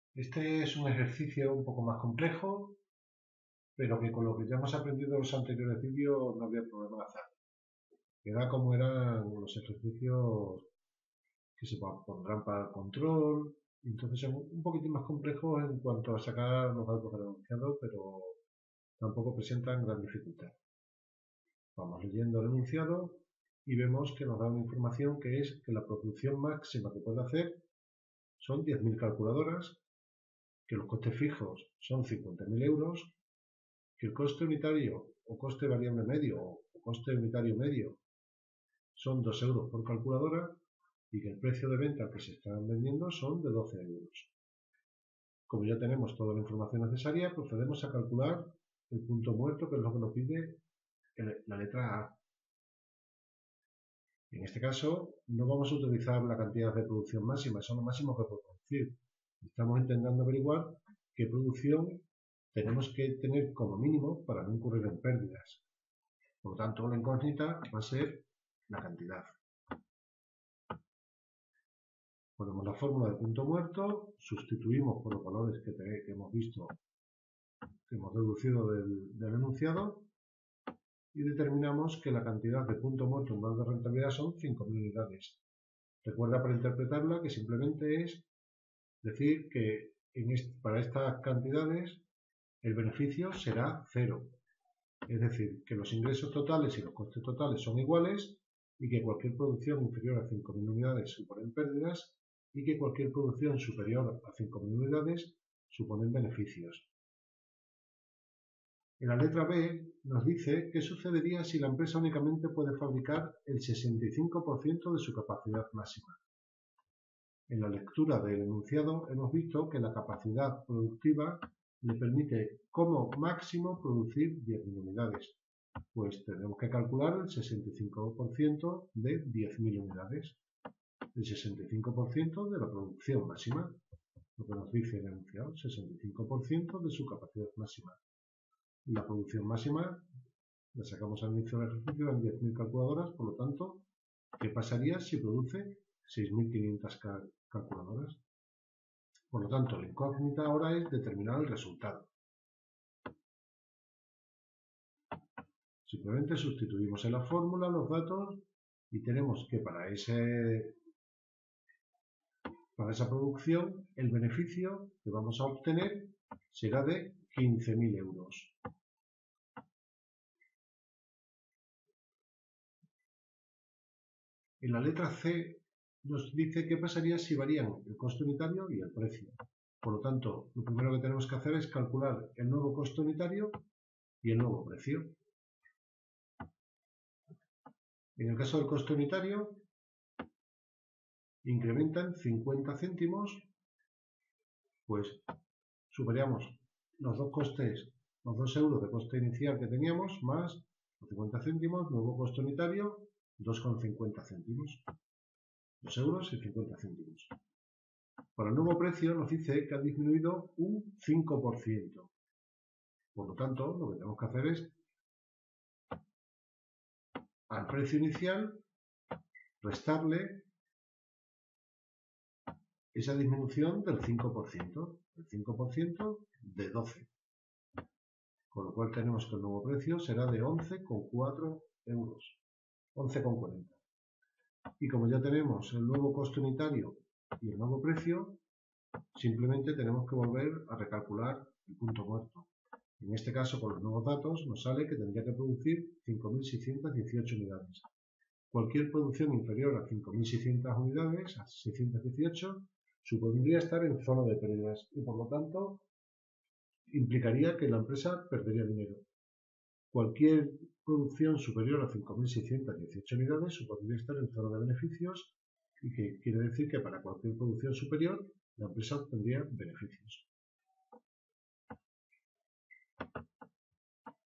Este es un ejercicio un poco más complejo, pero que con lo que ya hemos aprendido en los anteriores vídeos no había problema de hacer. Era como eran los ejercicios que se pondrán para el control, y entonces son un poquitín más complejos en cuanto a sacar los datos del enunciado, pero tampoco presentan gran dificultad. Vamos leyendo el enunciado y vemos que nos da una información que es que la producción máxima que puede hacer son 10.000 calculadoras, que los costes fijos son 50.000 euros, que el coste unitario o coste variable medio o coste unitario medio son 2 euros por calculadora y que el precio de venta que se están vendiendo son de 12 euros. Como ya tenemos toda la información necesaria, procedemos a calcular el punto muerto, que es lo que nos pide la letra A. En este caso, no vamos a utilizar la cantidad de producción máxima, eso es lo máximo que puedo producir. Estamos intentando averiguar qué producción tenemos que tener como mínimo para no incurrir en pérdidas. Por lo tanto, la incógnita va a ser la cantidad. Ponemos la fórmula de punto muerto, sustituimos por los valores que hemos visto, que hemos deducido del enunciado, y determinamos que la cantidad de punto muerto en valor de rentabilidad son 5.000 unidades. Recuerda para interpretarla que simplemente es decir que para estas cantidades el beneficio será cero. Es decir, que los ingresos totales y los costes totales son iguales y que cualquier producción inferior a 5.000 unidades suponen pérdidas y que cualquier producción superior a 5.000 unidades suponen beneficios. En la letra B nos dice qué sucedería si la empresa únicamente puede fabricar el 65% de su capacidad máxima. En la lectura del enunciado hemos visto que la capacidad productiva le permite como máximo producir 10.000 unidades. Pues tenemos que calcular el 65% de 10.000 unidades. El 65% de la producción máxima. Lo que nos dice el enunciado, 65% de su capacidad máxima. La producción máxima la sacamos al inicio del ejercicio en 10.000 calculadoras, por lo tanto, ¿qué pasaría si produce 6.500 calculadoras? Por lo tanto, la incógnita ahora es determinar el resultado. Simplemente sustituimos en la fórmula los datos y tenemos que para esa producción el beneficio que vamos a obtener será de 15.000 euros. En la letra C nos dice qué pasaría si varían el coste unitario y el precio. Por lo tanto, lo primero que tenemos que hacer es calcular el nuevo coste unitario y el nuevo precio. En el caso del coste unitario, incrementan 50 céntimos, pues superamos los dos costes, los 2 euros de coste inicial que teníamos, más los 50 céntimos, nuevo coste unitario, 2,50 céntimos. 2 euros y 50 céntimos. Para el nuevo precio nos dice que ha disminuido un 5%. Por lo tanto, lo que tenemos que hacer es al precio inicial restarle esa disminución del 5%, el 5% de 12. Con lo cual tenemos que el nuevo precio será de 11,4 euros, 11,40. Y como ya tenemos el nuevo coste unitario y el nuevo precio, simplemente tenemos que volver a recalcular el punto muerto. En este caso, con los nuevos datos, nos sale que tendría que producir 5.618 unidades. Cualquier producción inferior a 5.600 unidades, a 618, supondría estar en zona de pérdidas y, por lo tanto, implicaría que la empresa perdería dinero. Cualquier producción superior a 5.618 unidades supondría estar en zona de beneficios y que quiere decir que para cualquier producción superior la empresa obtendría beneficios.